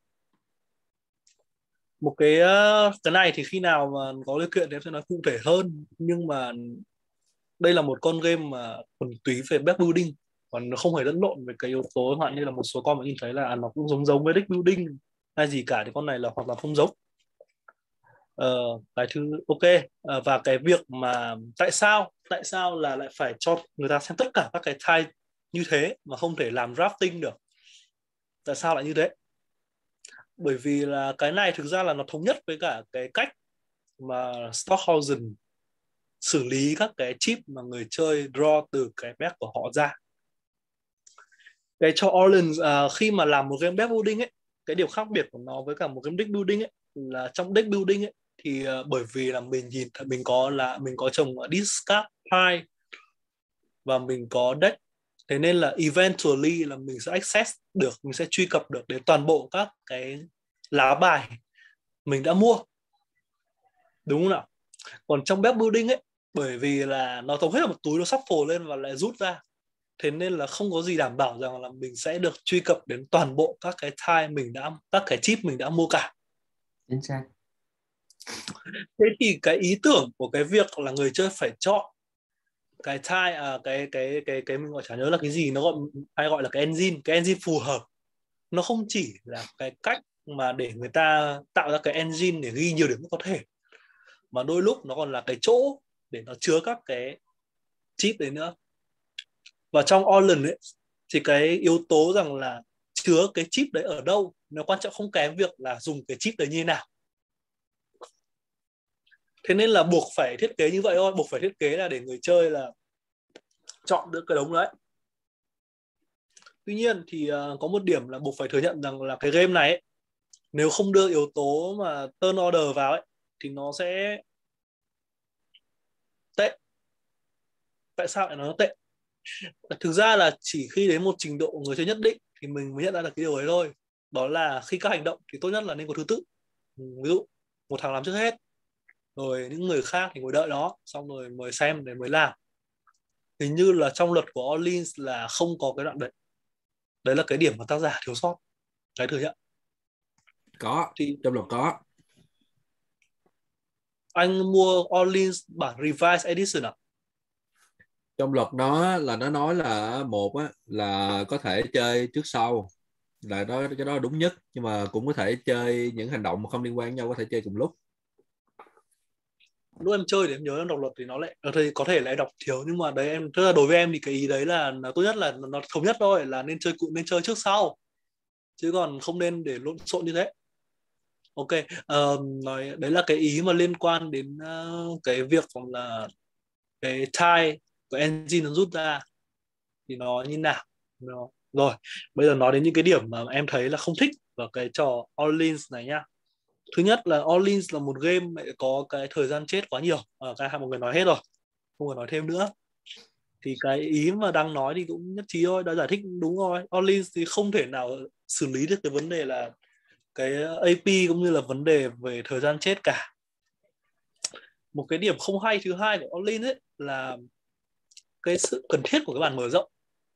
Một cái cái này thì khi nào mà có điều kiện thì em sẽ nói cụ thể hơn, nhưng mà đây là một con game mà thuần túy về back building, còn nó không hề lẫn lộn về cái yếu tố hạn như là một số con mà nhìn thấy là nó cũng giống giống với deck building hay gì cả, thì con này là hoàn toàn không giống. Ờ, cái thứ ok ờ, và cái việc mà tại sao tại sao là lại phải cho người ta xem tất cả các cái type như thế mà không thể làm drafting được, tại sao lại như thế? Bởi vì là cái này thực ra là nó thống nhất với cả cái cách mà Stockhausen xử lý các cái chip mà người chơi draw từ cái deck của họ ra. Cái cho Orleans à, khi mà làm một game deck building ấy, cái điều khác biệt của nó với cả một game deck building ấy là trong deck building ấy thì uh, bởi vì là mình nhìn mình có là mình có trồng discard pile và mình có deck, thế nên là eventually là mình sẽ access được, mình sẽ truy cập được đến toàn bộ các cái lá bài mình đã mua, đúng không nào? Còn trong deck building ấy, bởi vì là nó tổng hết là một túi, nó shuffle lên và lại rút ra, thế nên là không có gì đảm bảo rằng là mình sẽ được truy cập đến toàn bộ các cái tile mình đã, các cái chip mình đã mua cả. Chính xác. Thế thì cái ý tưởng của cái việc là người chơi phải chọn cái tile à, cái cái cái cái mình gọi chả nhớ là cái gì, nó gọi hay gọi là cái engine, cái engine phù hợp, nó không chỉ là cái cách mà để người ta tạo ra cái engine để ghi nhiều điểm nhất có thể, mà đôi lúc nó còn là cái chỗ để nó chứa các cái chip đấy nữa. Và trong Orleans ấy thì cái yếu tố rằng là chứa cái chip đấy ở đâu nó quan trọng không kém việc là dùng cái chip đấy như thế nào. Thế nên là buộc phải thiết kế như vậy thôi, buộc phải thiết kế là để người chơi là chọn được cái đống đấy. Tuy nhiên thì uh, có một điểm là buộc phải thừa nhận rằng là cái game này ấy, nếu không đưa yếu tố mà turn order vào ấy thì nó sẽ tệ. Tại sao lại nói nó tệ? Thực ra là chỉ khi đến một trình độ người chơi nhất định thì mình mới nhận ra được cái điều ấy thôi. Đó là khi các hành động thì tốt nhất là nên có thứ tự. Ví dụ một thằng làm trước hết, rồi những người khác thì ngồi đợi đó, xong rồi mới xem để mới làm. Hình như là trong luật của Orleans là không có cái đoạn đấy. Đấy là cái điểm mà tác giả thiếu sót, cái thừa nhận. Có, thì trong luật có. Anh mua Orleans bản Revised Edition à? Trong luật nó là nó nói là một á, là có thể chơi trước sau, là đó, cái đó đúng nhất, nhưng mà cũng có thể chơi những hành động mà không liên quan nhau, có thể chơi cùng lúc. Lúc em chơi thì em nhớ em đọc luật thì nó lại thì có thể là em đọc thiếu, nhưng mà đấy em tức là đối với em thì cái ý đấy là nó tốt nhất là nó thống nhất thôi, là nên chơi nên chơi trước sau, chứ còn không nên để lộn xộn như thế. Ok, uh, nói đấy là cái ý mà liên quan đến uh, cái việc là cái tile của engine nó rút ra thì nó như nào. Nó... Rồi, bây giờ nói đến những cái điểm mà em thấy là không thích vào cái trò Orleans này nhá. Thứ nhất là Orleans là một game có cái thời gian chết quá nhiều, à, cái hai mọi người nói hết rồi, không cần nói thêm nữa. Thì cái ý mà đang nói thì cũng nhất trí thôi, đã giải thích đúng rồi. Orleans thì không thể nào xử lý được cái vấn đề là cái a pê cũng như là vấn đề về thời gian chết cả. Một cái điểm không hay thứ hai của Orleans ấy là cái sự cần thiết của cái bản mở rộng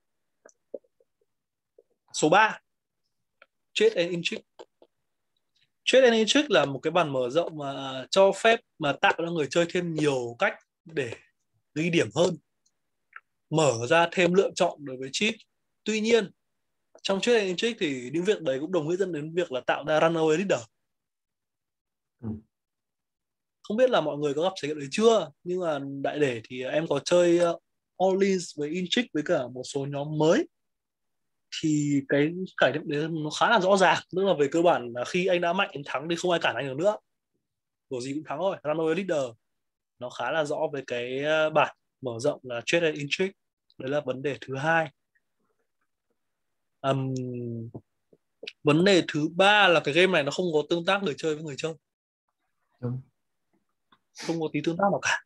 số ba, Trade and Intrigue. Trade and Intrigue là một cái bản mở rộng mà cho phép mà tạo cho người chơi thêm nhiều cách để ghi điểm hơn, mở ra thêm lựa chọn đối với chip. Tuy nhiên trong Trade and Intrigue thì những việc đấy cũng đồng nghĩa dẫn đến việc là tạo ra runaway leader. Ừ. Không biết là mọi người có gặp trải nghiệm đấy chưa, nhưng mà đại để thì em có chơi Orleans với Intrigue với cả một số nhóm mới thì cái khái niệm đấy nó khá là rõ ràng, tức là về cơ bản là khi anh đã mạnh, anh thắng thì không ai cản anh được nữa, kiểu gì cũng thắng thôi, runaway leader. Nó khá là rõ về cái bản mở rộng là trade and intrigue. Đấy là vấn đề thứ hai. um, Vấn đề thứ ba là cái game này nó không có tương tác người chơi với người chơi. Đúng. Không có tí tương tác nào cả.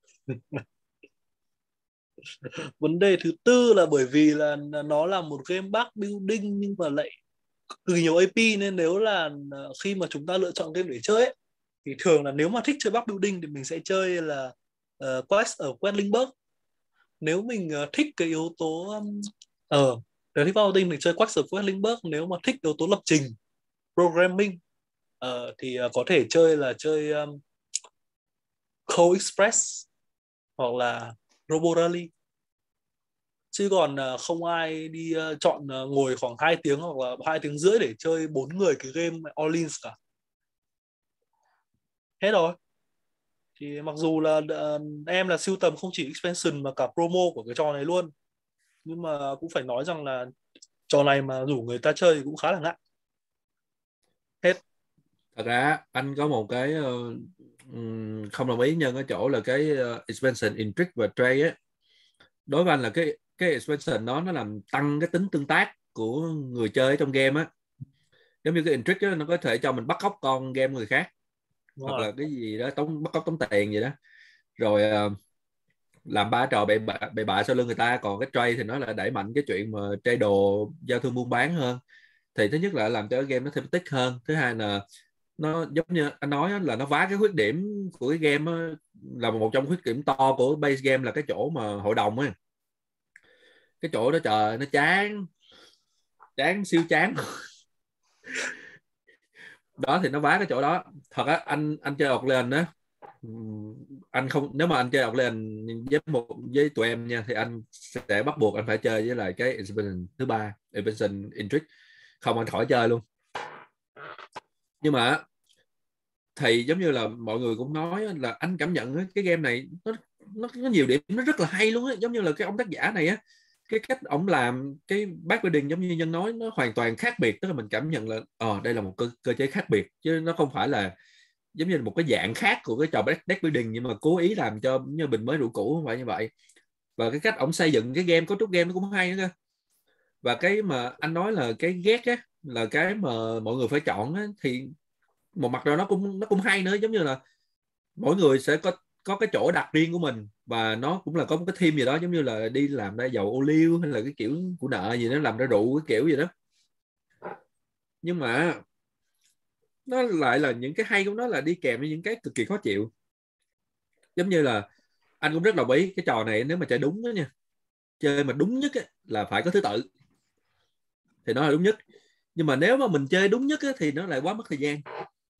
Vấn đề thứ tư là bởi vì là nó là một game back building nhưng mà lại cực nhiều a pê, nên nếu là khi mà chúng ta lựa chọn game để chơi ấy, thì thường là nếu mà thích chơi back building thì mình sẽ chơi là uh, Quest ở Quedlinburg. Nếu mình uh, thích cái yếu tố ở um, uh, nếu thích back building thì chơi Quest ở Quedlinburg. Nếu mà thích yếu tố lập trình programming uh, thì uh, có thể chơi là chơi um, Code Express hoặc là Robo Rally. Chứ còn uh, không ai đi uh, chọn uh, ngồi khoảng hai tiếng hoặc là hai tiếng rưỡi để chơi bốn người cái game All-in cả. Hết rồi. Thì mặc dù là uh, em là sưu tầm không chỉ expansion mà cả promo của cái trò này luôn, nhưng mà cũng phải nói rằng là trò này mà rủ người ta chơi thì cũng khá là ngại. Hết. Thật ra anh có một cái uh, không đồng ý nhân ở chỗ là cái uh, expansion Intrigue và Trade á, đối với anh là cái cái expansion đó nó làm tăng cái tính tương tác của người chơi trong game á. Giống như cái Intrigue đó, nó có thể cho mình bắt cóc con game người khác. Đúng hoặc rồi. Là cái gì đó tống bắt cóc tống tiền gì đó, rồi uh, làm ba trò bậy bạ, bậy bạ sau lưng người ta. Còn cái Trade thì nó là đẩy mạnh cái chuyện mà trade đồ, giao thương buôn bán hơn. Thì thứ nhất là làm cho cái game nó thêm tích hơn, thứ hai là nó giống như anh nói là nó vá cái khuyết điểm của cái game á, là một trong khuyết điểm to của base game là cái chỗ mà hội đồng á. Cái chỗ đó trời nó chán chán siêu chán đó, thì nó vá cái chỗ đó. Thật á, anh anh chơi Orleans á, anh không, nếu mà anh chơi Orleans với một với tụi em nha, thì anh sẽ bắt buộc anh phải chơi với lại cái expansion thứ ba, expansion Intrigue, không anh khỏi chơi luôn. Nhưng mà thì giống như là mọi người cũng nói là anh cảm nhận cái game này nó nó có nhiều điểm nó rất là hay luôn á. Giống như là cái ông tác giả này á, cái cách ông làm cái backbuilding giống như Nhân nói, nó hoàn toàn khác biệt. Tức là mình cảm nhận là ờ đây là một cơ, cơ chế khác biệt, chứ nó không phải là giống như là một cái dạng khác của cái trò deck building, nhưng mà cố ý làm cho như bình mới rượu cũ, không phải như vậy. Và cái cách ông xây dựng cái game, cấu trúc game nó cũng hay nữa cơ. Và cái mà anh nói là cái ghét á, là cái mà mọi người phải chọn á, thì một mặt rồi nó cũng nó cũng hay nữa. Giống như là mỗi người sẽ có có cái chỗ đặt riêng của mình, và nó cũng là có một cái theme gì đó, giống như là đi làm ra dầu ô liu hay là cái kiểu của nợ gì đó, làm ra rượu cái kiểu gì đó. Nhưng mà nó lại là những cái hay của nó là đi kèm với những cái cực kỳ khó chịu. Giống như là anh cũng rất đồng ý cái trò này nếu mà chơi đúng đó nha, chơi mà đúng nhất á, là phải có thứ tự thì nó là đúng nhất. Nhưng mà nếu mà mình chơi đúng nhất á, thì nó lại quá mất thời gian.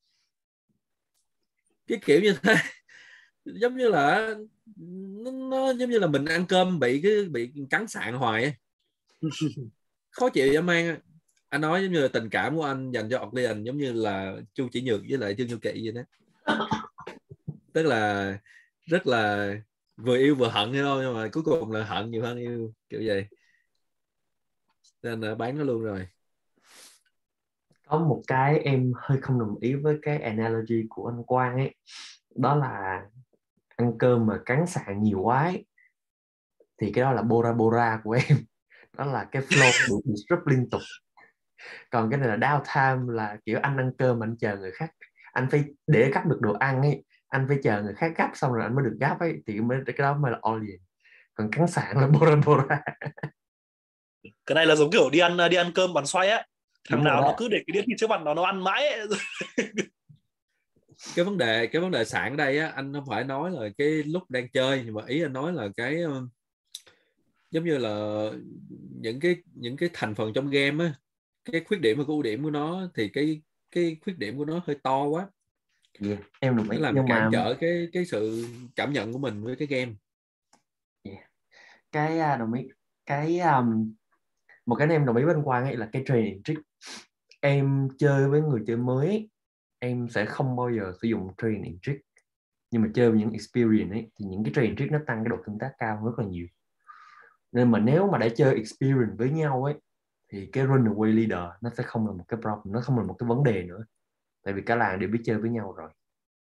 Cái kiểu như thế giống như là nó, nó giống như là mình ăn cơm bị cái bị cắn sạn hoài ấy. Khó chịu dã man. Anh nói giống như là tình cảm của anh dành cho Orleans giống như là Chu Chỉ Nhược với lại Trương Du Kỵ vậy đó. Tức là rất là vừa yêu vừa hận thôi, nhưng mà cuối cùng là hận nhiều hơn yêu, kiểu vậy. Nên là bán nó luôn rồi. Có một cái em hơi không đồng ý với cái analogy của anh Quang ấy, đó là ăn cơm mà cắn sạn nhiều quá ấy, thì cái đó là Bora Bora của em. Đó là cái flow bị disrupt liên tục. Còn cái này là downtime, là kiểu anh ăn cơm anh chờ người khác, anh phải để gắp được đồ ăn ấy, anh phải chờ người khác gắp xong rồi anh mới được gắp ấy, thì mới cái đó mới là all-in. Còn cắn sạn là Bora Bora. Cái này là giống kiểu đi ăn đi ăn cơm bắn xoay á, thằng Đúng nào rồi nó đó. cứ để cái đĩa thịt trước mặt nó nó ăn mãi ấy. cái vấn đề cái vấn đề sạn đây á, anh không phải nói là cái lúc đang chơi, nhưng mà ý anh nói là cái giống như là những cái những cái thành phần trong game á, cái khuyết điểm và cái ưu điểm của nó, thì cái cái khuyết điểm của nó hơi to quá. Yeah, em đồng ý. Nó làm Nhưng cản mà trở cái cái sự cảm nhận của mình với cái game. yeah. Cái uh, đồng ý cái um, một cái em đồng ý với anh Quang ấy là cái training trick. Em chơi với người chơi mới, em sẽ không bao giờ sử dụng training trick, nhưng mà chơi với những experience ấy thì những cái training trick nó tăng cái độ tương tác cao rất là nhiều. Nên mà nếu mà đã chơi experience với nhau ấy thì cái runaway leader nó sẽ không là một cái problem, nó không là một cái vấn đề nữa, tại vì cả làng đều biết chơi với nhau rồi.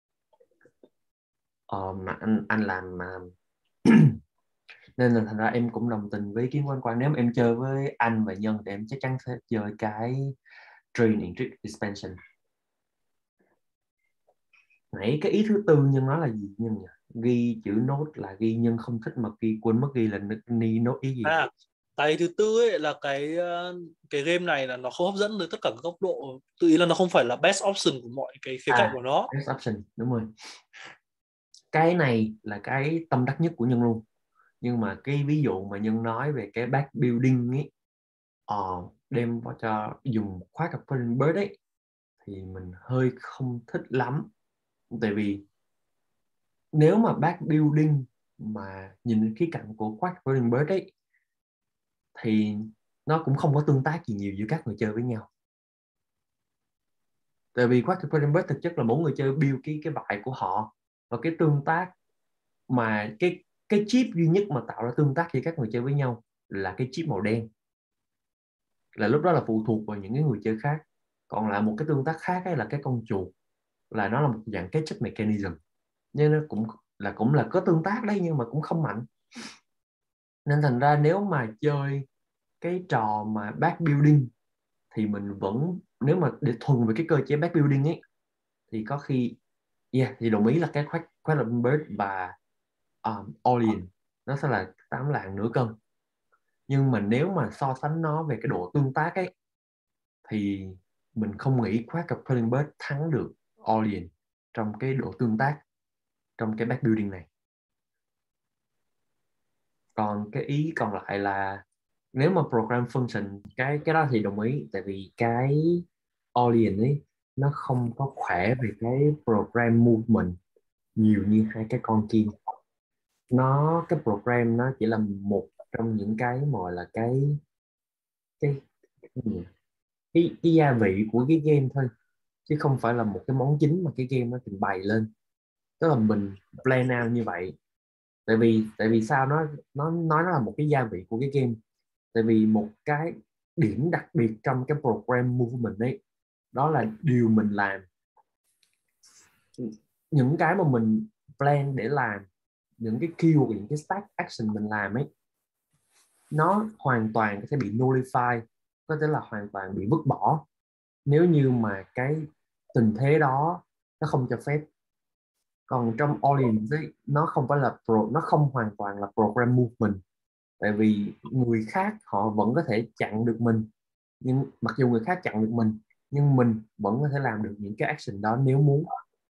Ờ, mà anh anh làm mà nên là thành ra em cũng đồng tình với ý kiến của anh Quang. Nếu mà em chơi với anh và Nhân thì em chắc chắn sẽ chơi cái Drain Enrich Expansion. Nãy cái ý thứ tư Nhân nói là gì Nhân nhỉ? Ghi chữ nốt là ghi Nhân không thích mà ghi quên mất ghi là ni nốt ý gì? À, cái thứ tư ấy là cái cái game này là nó không hấp dẫn từ tất cả các góc độ, tự ý là nó không phải là best option của mọi cái khía cạnh à, của nó. Best option, đúng rồi. Cái này là cái tâm đắc nhất của Nhân luôn. Nhưng mà cái ví dụ mà Nhân nói về cái back building ấy, ờ, đem vào cho dùng khóa cặp Falling Bird ấy, thì mình hơi không thích lắm. Tại vì nếu mà back building mà nhìn đến khía cạnh của khóa cặp Falling Bird ấy, thì nó cũng không có tương tác gì nhiều giữa các người chơi với nhau. Tại vì khóa cặp Falling Bird thực chất là mỗi người chơi build cái cái bài của họ, và cái tương tác mà cái cái chip duy nhất mà tạo ra tương tác giữa các người chơi với nhau là cái chip màu đen, là lúc đó là phụ thuộc vào những cái người chơi khác. Còn lại một cái tương tác khác ấy là cái con chuột, là nó là một dạng cái chip mechanism, nhưng nó cũng là cũng là có tương tác đấy nhưng mà cũng không mạnh. Nên thành ra nếu mà chơi cái trò mà back building thì mình vẫn, nếu mà để thuần về cái cơ chế back building ấy, thì có khi yeah, thì đồng ý là cái Quantum Bird và um, Orlean nó sẽ là tám lạng nửa cân. Nhưng mà nếu mà so sánh nó về cái độ tương tác ấy, thì mình không nghĩ khóa cặp Falling Bird thắng được Orlean trong cái độ tương tác trong cái back building này. Còn cái ý còn lại là nếu mà program function, cái cái đó thì đồng ý, tại vì cái Orlean ấy nó không có khỏe về cái program movement nhiều như hai cái con kia. Nó cái program nó chỉ là một trong những cái mà gọi là cái cái cái, cái gia vị của cái game thôi, chứ không phải là một cái món chính mà cái game nó trình bày lên. Tức là mình plan out như vậy. Tại vì tại vì sao nó nó nói nó là một cái gia vị của cái game? Tại vì một cái điểm đặc biệt trong cái program movement ấy, đó là điều mình làm, những cái mà mình plan để làm, những cái kill, những cái stack action mình làm ấy, nó hoàn toàn có thể bị nullify, có thể là hoàn toàn bị vứt bỏ nếu như mà cái tình thế đó nó không cho phép. Còn trong Orleans ấy, nó không phải là pro, nó không hoàn toàn là program movement, tại vì người khác họ vẫn có thể chặn được mình, nhưng mặc dù người khác chặn được mình nhưng mình vẫn có thể làm được những cái action đó nếu muốn.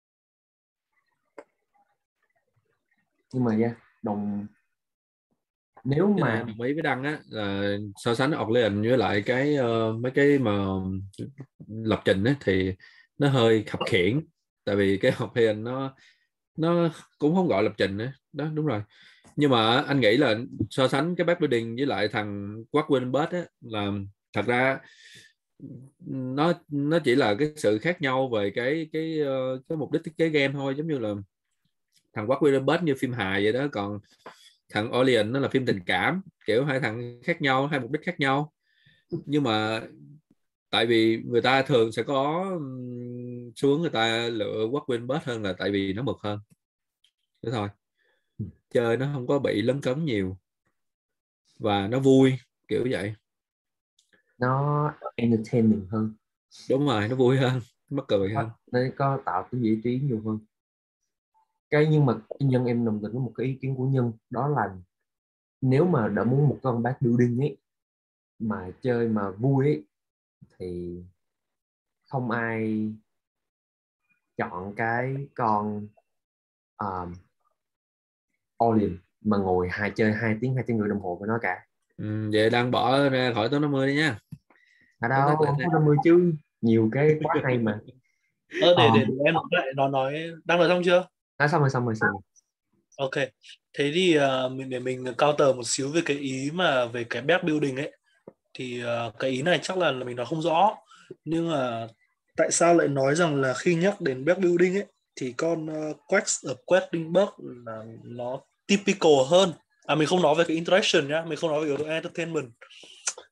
Nhưng mà yeah, đồng nếu Cái mà này đồng ý với Đăng á, là so sánh Orleans với lại cái uh, mấy cái mà lập trình á thì nó hơi khập khiễng. Tại vì cái Orleans nó nó cũng không gọi lập trình nữa đó, đúng rồi. Nhưng mà anh nghĩ là so sánh cái backbuilding với lại thằng Quackwin Bird á, là thật ra nó nó chỉ là cái sự khác nhau về cái cái cái mục đích thiết kế game thôi. Giống như là thằng Quackwin Bird như phim hài vậy đó, còn thằng Orleans nó là phim tình cảm, kiểu hai thằng khác nhau, hai mục đích khác nhau. Nhưng mà tại vì người ta thường sẽ có xuống người ta lựa Quackwin Bird hơn là tại vì nó mực hơn. Thế thôi, chơi nó không có bị lấn cấn nhiều và nó vui kiểu vậy. nó entertaining hơn. Đúng rồi, nó vui hơn, mắc cười hơn. Nó có tạo cái giải trí nhiều hơn. Cái nhưng mà cái Nhân em đồng tình với một cái ý kiến của Nhân, đó là nếu mà đã muốn một con back building ấy mà chơi mà vui ấy, thì không ai chọn cái con um, Orleans mà ngồi hai chơi hai tiếng hai tiếng rưỡi đồng hồ với nó cả. Ừ, vậy đang bỏ ra khỏi top năm mươi đi nha. À đâu, không có năm mươi chứ, nhiều cái quá hay mà. Ờ, để, Ờ. để để em nói lại, nó nói đang nói xong chưa? À, xong rồi xong rồi xong rồi. Ok, thế thì uh, mình để mình counter một xíu về cái ý mà về cái back building ấy, thì uh, cái ý này chắc là, là mình nói không rõ, nhưng mà tại sao lại nói rằng là khi nhắc đến back building ấy thì con uh, Quest ở Questing Bird là nó typical hơn. À, mình không nói về cái interaction nhá, mình không nói về yếu tố entertainment,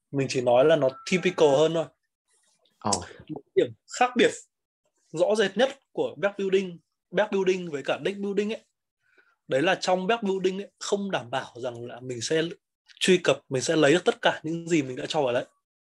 mình chỉ nói là nó typical hơn thôi. Oh. Một điểm khác biệt rõ rệt nhất của back building, back building với cả deck building ấy, đấy là trong back building ấy, không đảm bảo rằng là mình sẽ truy cập, mình sẽ lấy được tất cả những gì mình đã cho vào đấy.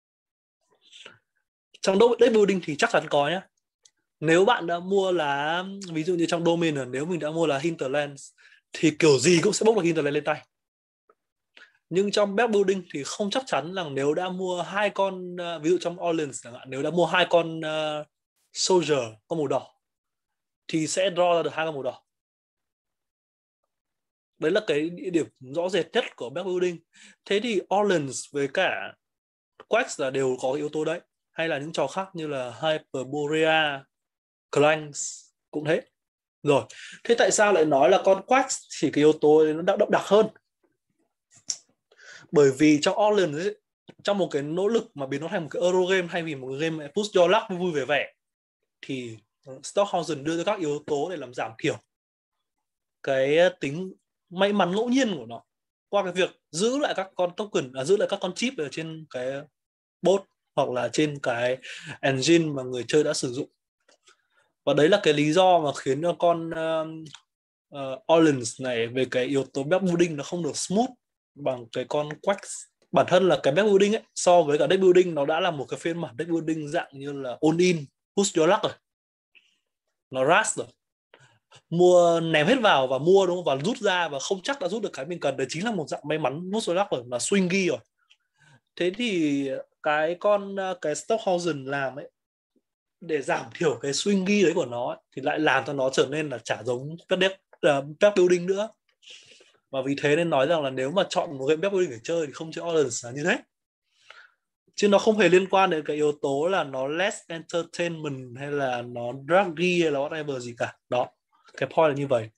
Trong deck building thì chắc chắn có nhé. Nếu bạn đã mua là, ví dụ như trong Domain, nếu mình đã mua là Hinterlands thì kiểu gì cũng sẽ bốc được Hinterland lên tay. Nhưng trong back building thì không chắc chắn là nếu đã mua hai con, ví dụ trong Orleans chẳng hạn, nếu đã mua hai con uh, Soldier con màu đỏ thì sẽ draw ra được hai con màu đỏ. Đấy là cái địa điểm rõ rệt nhất của back building. Thế thì Orleans với cả Quest là đều có yếu tố đấy, hay là những trò khác như là Hyperborea, Clanks cũng thế. Rồi, thế tại sao lại nói là con Quest thì cái yếu tố nó đã đậm đặc hơn? Bởi vì trong Orleans ấy, trong một cái nỗ lực mà biến nó thành một cái Euro game hay vì một cái game push your luck vui vẻ vẻ, thì Stockhausen đưa ra các yếu tố để làm giảm thiểu cái tính may mắn ngẫu nhiên của nó qua cái việc giữ lại các con token, à, giữ lại các con chip ở trên cái bot hoặc là trên cái engine mà người chơi đã sử dụng. Và đấy là cái lý do mà khiến cho con uh, uh, Orleans này về cái yếu tố back building nó không được smooth bằng cái con Quest. Bản thân là cái back building ấy, so với cả deck building nó đã là một cái phiên bản deck building dạng như là all in, push your luck rồi, nó rush rồi, mua ném hết vào và mua đúng không, và rút ra và không chắc đã rút được cái mình cần, đấy chính là một dạng may mắn push your luck rồi, là swingy rồi. Thế thì cái con cái Stockhausen làm ấy để giảm thiểu cái swingy đấy của nó ấy, thì lại làm cho nó trở nên là chả giống các deck uh, back building nữa. Và vì thế nên nói rằng là nếu mà chọn một game back building để chơi thì không chơi Orleans là như thế. Chứ nó không hề liên quan đến cái yếu tố là nó less entertainment hay là nó draggy hay là whatever gì cả. Đó, cái point là như vậy.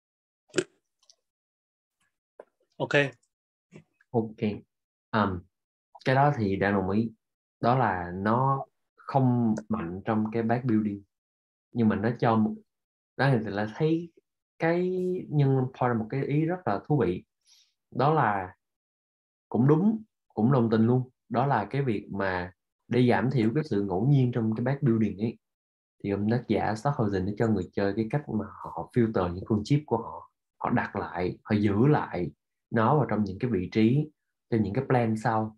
Ok. Ok. Um, cái đó thì đang đồng ý. Đó là nó không mạnh trong cái back building, nhưng mà nó cho một đó thì là thấy cái nhưng point là một cái ý rất là thú vị. Đó là cũng đúng, cũng đồng tình luôn. Đó là cái việc mà để giảm thiểu cái sự ngẫu nhiên trong cái back building ấy, thì ông tác giả Stockhausen để cho người chơi cái cách mà họ filter những con chip của họ, họ đặt lại, họ giữ lại nó vào trong những cái vị trí cho những cái plan sau.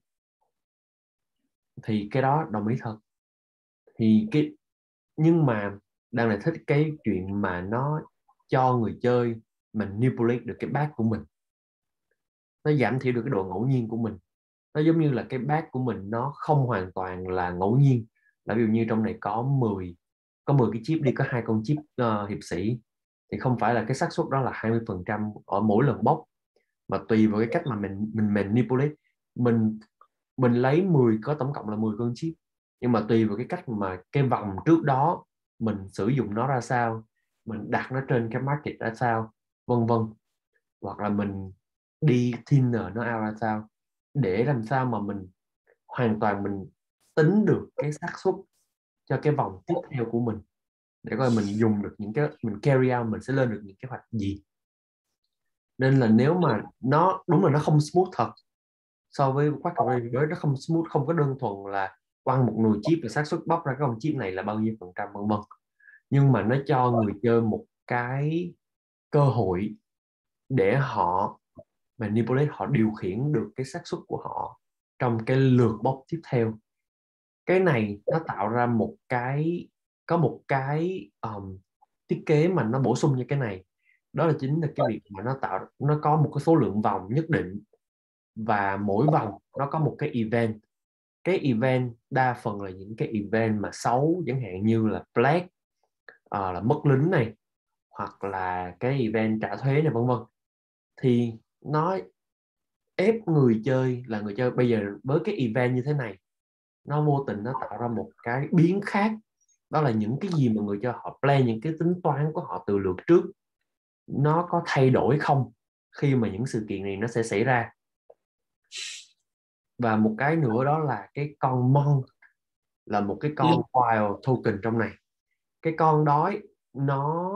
Thì cái đó đồng ý thật. Thì cái nhưng mà đang là thích cái chuyện mà nó cho người chơi manipulate được cái back của mình, nó giảm thiểu được cái độ ngẫu nhiên của mình. Nó giống như là cái back của mình nó không hoàn toàn là ngẫu nhiên. Là ví dụ như trong này có mười có mười cái chip đi, có hai con chip uh, hiệp sĩ, thì không phải là cái xác suất đó là hai mươi phần trăm ở mỗi lần bốc, mà tùy vào cái cách mà mình mình manipulate. Mình mình lấy mười, có tổng cộng là mười con chip, nhưng mà tùy vào cái cách mà cái vòng trước đó mình sử dụng nó ra sao, mình đặt nó trên cái market ra sao, vân vân, hoặc là mình đi thinner nó out ra sao, để làm sao mà mình hoàn toàn mình tính được cái xác suất cho cái vòng tiếp theo của mình, để coi mình dùng được những cái mình carry out, mình sẽ lên được những kế hoạch gì. Nên là nếu mà nó đúng là nó không smooth thật so với Quack với nó không smooth, không có đơn thuần là quăng một nồi chip và xác suất bóc ra cái con chip này là bao nhiêu phần trăm vân vân, nhưng mà nó cho người chơi một cái cơ hội để họ manipulate, họ điều khiển được cái xác suất của họ trong cái lượt bóc tiếp theo. Cái này nó tạo ra một cái có một cái um, thiết kế mà nó bổ sung cho cái này, đó là chính là cái việc mà nó tạo nó có một cái số lượng vòng nhất định, và mỗi vòng nó có một cái event. Cái event đa phần là những cái event mà xấu, chẳng hạn như là black, uh, là mất lính này, hoặc là cái event trả thuế này vân vân. Thì nó ép người chơi, là người chơi bây giờ với cái event như thế này, nó vô tình nó tạo ra một cái biến khác. Đó là những cái gì mà người chơi họ plan, những cái tính toán của họ từ lượt trước, nó có thay đổi không khi mà những sự kiện này nó sẽ xảy ra. Và một cái nữa đó là cái con Mon, là một cái con wild token trong này. Cái con đó nó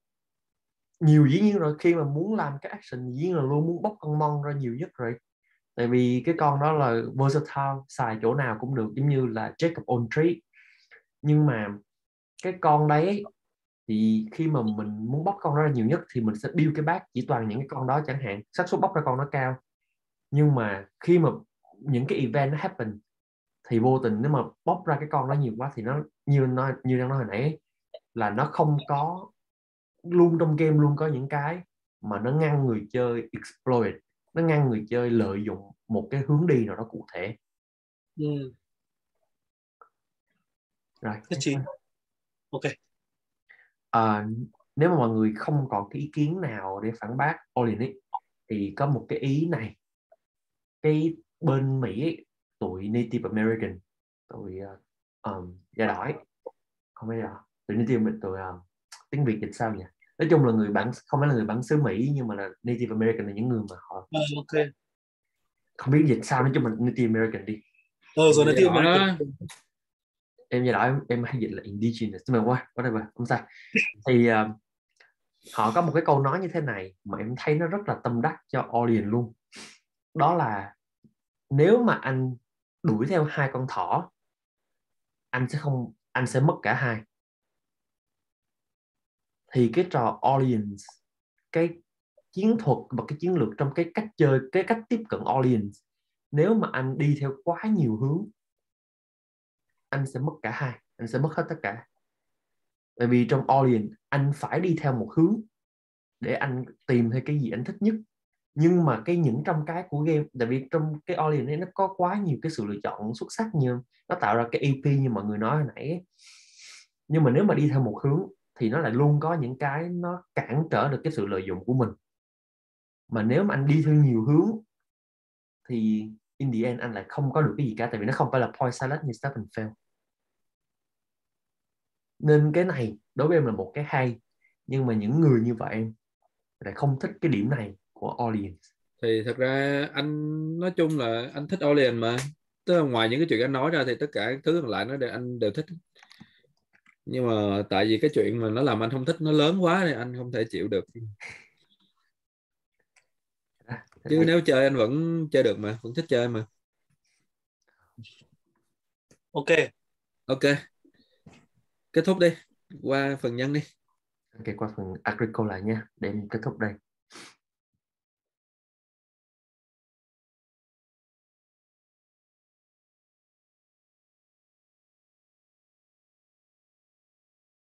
nhiều, dĩ nhiên rồi, khi mà muốn làm cái action dĩ nhiên là luôn muốn bóc con Mon ra nhiều nhất rồi. Tại vì cái con đó là versatile, xài chỗ nào cũng được, giống như là Jack of all trades. Nhưng mà cái con đấy thì khi mà mình muốn bóc con đó ra nhiều nhất thì mình sẽ build cái bát chỉ toàn những cái con đó chẳng hạn, xác suất bóc ra con nó cao. Nhưng mà khi mà những cái event nó happen thì vô tình nếu mà bóc ra cái con đó nhiều quá thì nó như nó như đang nói hồi nãy ấy, là nó không có, luôn trong game luôn có những cái mà nó ngăn người chơi exploit, nó ngăn người chơi lợi dụng một cái hướng đi nào đó cụ thể. Ừ. Rồi Nhất trí. Ok. À, nếu mà mọi người không còn cái ý kiến nào để phản bác Olin ấy, thì có một cái ý này. Cái bên Mỹ ấy, tụi Native American, tụi uh, um, da đỏ, không phải là tụi Native, tụi uh, tiếng Việt dịch sao nhỉ? Nói chung là người bản, không phải là người bản xứ Mỹ, nhưng mà là Native American, là những người mà họ À, ok. không biết dịch sao, nói chung là Native American đi. Ờ rồi Da đỏ đó. Em da đỏ em, em hay dịch là indigenous, nhưng mà qua whatever, không sao. Thì uh, họ có một cái câu nói như thế này mà em thấy nó rất là tâm đắc cho audience luôn. Đó là nếu mà anh đuổi theo hai con thỏ, anh sẽ không anh sẽ mất cả hai. Thì cái trò audience, cái chiến thuật và cái chiến lược trong cái cách chơi, cái cách tiếp cận audience, nếu mà anh đi theo quá nhiều hướng, anh sẽ mất cả hai, anh sẽ mất hết tất cả. Tại vì trong audience anh phải đi theo một hướng để anh tìm thấy cái gì anh thích nhất. Nhưng mà cái những trong cái của game, tại vì trong cái audience này nó có quá nhiều cái sự lựa chọn xuất sắc, như nó tạo ra cái a pê như mọi người nói hồi nãy ấy. Nhưng mà nếu mà đi theo một hướng thì nó lại luôn có những cái nó cản trở được cái sự lợi dụng của mình. Mà nếu mà anh đi theo nhiều hướng thì in the end anh lại không có được cái gì cả, tại vì nó không phải là point salad như stop and fail. Nên cái này đối với em là một cái hay, nhưng mà những người như vậy em lại không thích cái điểm này của audience. Thì thật ra anh nói chung là anh thích Orleans mà, tức là ngoài những cái chuyện anh nói ra thì tất cả các thứ còn lại nó đều anh đều thích. Nhưng mà tại vì cái chuyện mà nó làm anh không thích nó lớn quá thì anh không thể chịu được. À, Chứ nếu chơi anh vẫn chơi được mà, vẫn thích chơi mà. Ok. Ok, kết thúc đi, qua phần nhân đi. Ok, qua phần Agricola nha, để em kết thúc đây.